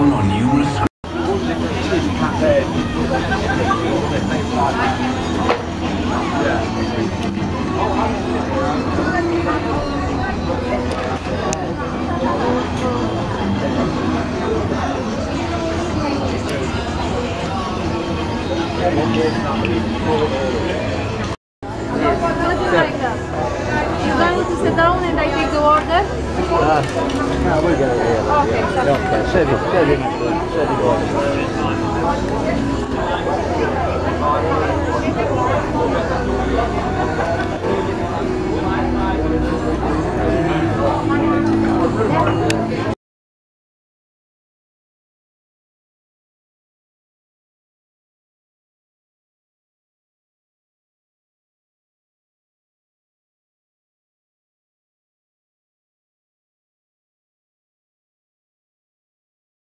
grown on numerous You going to sit down and I take the order? No, we'll get it here. Okay. Okay, save it.